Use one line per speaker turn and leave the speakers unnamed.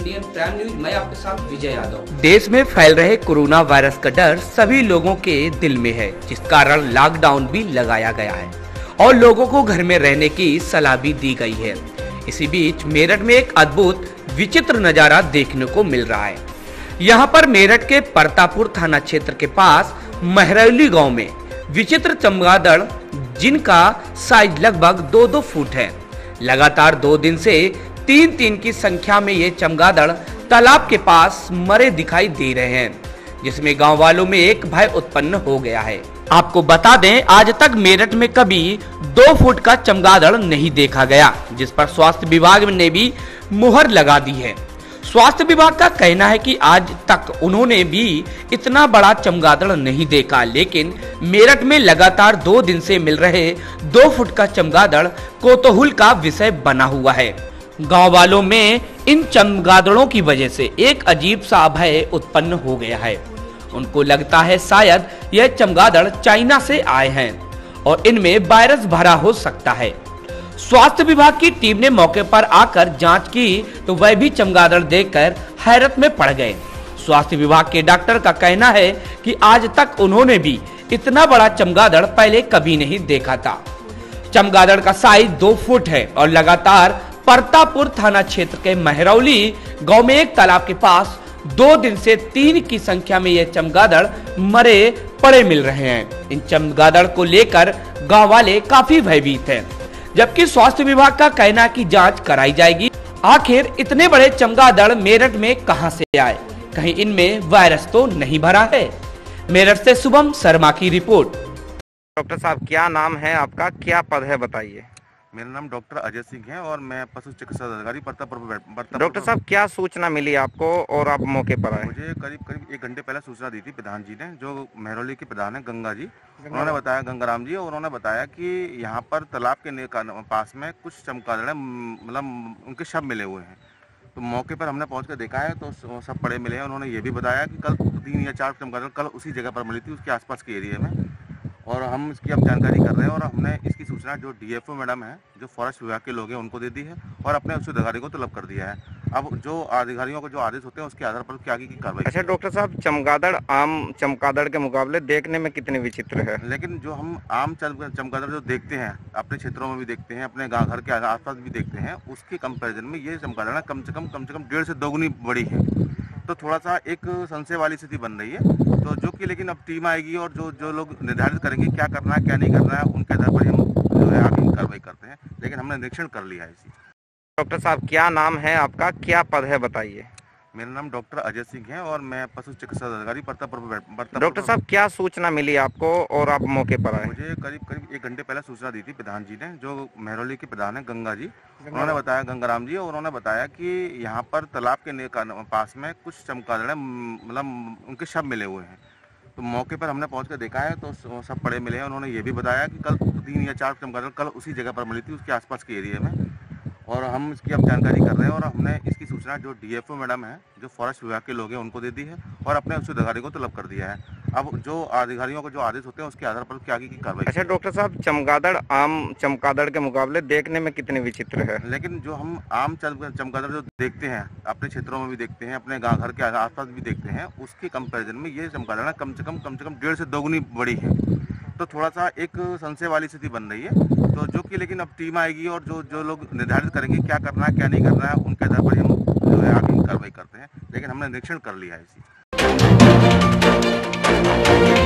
Indian prime news, मैं आपके साथ विजय यादव।
देश में फैल रहे कोरोना वायरस का डर सभी लोगों के दिल में है, जिस कारण लॉकडाउन भी लगाया गया है और लोगों को घर में रहने की सलाह भी दी गई है। इसी बीच मेरठ में एक अद्भुत विचित्र नजारा देखने को मिल रहा है। यहाँ पर मेरठ के परतापुर थाना क्षेत्र के पास महरौली गांव में विचित्र चमगादड़, जिनका साइज लगभग 2-2 फुट है, लगातार 2 दिन से 3-3 की संख्या में ये चमगादड़ तालाब के पास मरे दिखाई दे रहे हैं, जिसमें गांव वालों में एक भय उत्पन्न हो गया है। आपको बता दें, आज तक मेरठ में कभी 2 फुट का चमगादड़ नहीं देखा गया, जिस पर स्वास्थ्य विभाग ने भी मुहर लगा दी है। स्वास्थ्य विभाग का कहना है कि आज तक उन्होंने भी इतना बड़ा चमगादड़ नहीं देखा, लेकिन मेरठ में लगातार 2 दिन से मिल रहे 2 फुट का चमगादड़ कौतूहल का विषय बना हुआ है। गांव वालों में इन चमगादड़ों की वजह से एक अजीब सा भय उत्पन्न हो गया है। उनको लगता है शायद यह चमगादड़ चाइना से आए हैं और इनमें वायरस भरा हो सकता है। स्वास्थ्य विभाग की टीम ने मौके पर आकर जांच की तो वह भी चमगादड़ देखकर हैरत में पड़ गए। स्वास्थ्य विभाग के डॉक्टर का कहना है कि आज तक उन्होंने भी इतना बड़ा चमगादड़ पहले कभी नहीं देखा था। चमगादड़ का साइज 2 फुट है और लगातार परतापुर थाना क्षेत्र के महरौली गांव में एक तालाब के पास 2 दिन से 3 की संख्या में ये चमगादड़ मरे पड़े मिल रहे हैं। इन चमगादड़ को लेकर गांव वाले काफी भयभीत हैं, जबकि स्वास्थ्य विभाग का कहना है कि जांच कराई जाएगी। आखिर इतने बड़े चमगादड़ मेरठ में कहां से आए, कहीं इनमें वायरस तो नहीं भरा है। मेरठ से शुभम शर्मा की रिपोर्ट।
डॉक्टर साहब, क्या नाम है आपका, क्या पद है, बताइए।
मेरा नाम डॉक्टर अजय सिंह है और मैं पशु चिकित्सा अधिकारी परतापुर।
डॉक्टर साहब, क्या सूचना मिली आपको और आप मौके पर आए?
मुझे करीब 1 घंटे पहले सूचना दी थी प्रधान जी ने, जो महरौली के प्रधान है गंगा जी। उन्होंने बताया, गंगाराम जी, और उन्होंने बताया कि यहाँ पर तालाब के पास में कुछ चमगादड़ मतलब उनके शव मिले हुए हैं। तो मौके पर हमने पहुँच कर देखा है तो सब पड़े मिले हैं। उन्होंने ये भी बताया कि कल 3 या 4 चमगादड़ कल उसी जगह पर मिली थी, उसके आसपास के एरिया में, और हम इसकी अब जानकारी कर रहे हैं। और हमने इसकी सूचना जो डीएफओ मैडम है, जो फॉरेस्ट विभाग के लोग हैं, उनको दे दी है और अपने उस अधिकारी को तलब कर दिया है। अब जो अधिकारियों को जो आदेश होते हैं उसके आधार पर क्या की कार्रवाई।
अच्छा डॉक्टर साहब, चमगादड़ आम चमगादड़ के मुकाबले देखने में कितने विचित्र है,
लेकिन जो हम आम चमगादड़ जो देखते हैं, अपने क्षेत्रों में भी देखते हैं, अपने गाँव घर के आसपास भी देखते हैं, उसके कंपेरिजन में ये चमगादड़ कम से कम 1.5 से 2 गुनी बड़ी है। तो थोड़ा सा एक संशय वाली स्थिति बन रही है, तो जो कि लेकिन अब टीम आएगी और जो लोग निर्धारित करेंगे क्या करना है क्या नहीं करना है, उनके आधार पर हम जो है आगे कार्रवाई करते हैं। लेकिन हमने निरीक्षण कर लिया है इसी।
डॉक्टर साहब, क्या नाम है आपका, क्या पद है, बताइए।
मेरा नाम डॉक्टर अजय सिंह है और मैं पशु चिकित्सा अधिकारी परतापुर।
डॉक्टर साहब, क्या सूचना मिली आपको और आप मौके पर आए?
मुझे करीब 1 घंटे पहले सूचना दी थी प्रधान जी ने, जो महरौली के प्रधान है गंगा जी। उन्होंने बताया, गंगाराम जी, और उन्होंने बताया कि यहाँ पर तालाब के पास में कुछ चमगादड़ मतलब उनके शव मिले हुए हैं। तो मौके पर हमने पहुँच कर देखा है तो सब पड़े मिले हैं। उन्होंने ये भी बताया कि कल 3 या 4 चमगादड़ कल उसी जगह पर मिली थी, उसके आसपास के एरिया में, और हम इसकी अब जानकारी कर रहे हैं। और हमने इसकी सूचना जो डीएफओ मैडम है, जो फॉरेस्ट विभाग के लोग हैं, उनको दे दी है और अपने उस अधिकारी को तलब कर दिया है। अब जो अधिकारियों को जो आदेश होते हैं उसके आधार पर क्या की कार्रवाई।
अच्छा डॉक्टर साहब, चमगादड़ आम चमगादड़ के मुकाबले देखने में कितने विचित्र है,
लेकिन जो हम आम चमगादड़ जो देखते हैं, अपने क्षेत्रों में भी देखते हैं, अपने गाँव घर के आसपास भी देखते हैं, उसके कंपेरिजन में ये चमगादड़ कम से कम 1.5 से 2 गुनी बड़ी है। तो थोड़ा सा एक संशय वाली स्थिति बन रही है, तो जो कि लेकिन अब टीम आएगी और जो लोग निर्धारित करेंगे क्या करना है क्या नहीं करना है, उनके आधार पर हम जो है आगे कार्रवाई करते हैं। लेकिन हमने निरीक्षण कर लिया है इसी।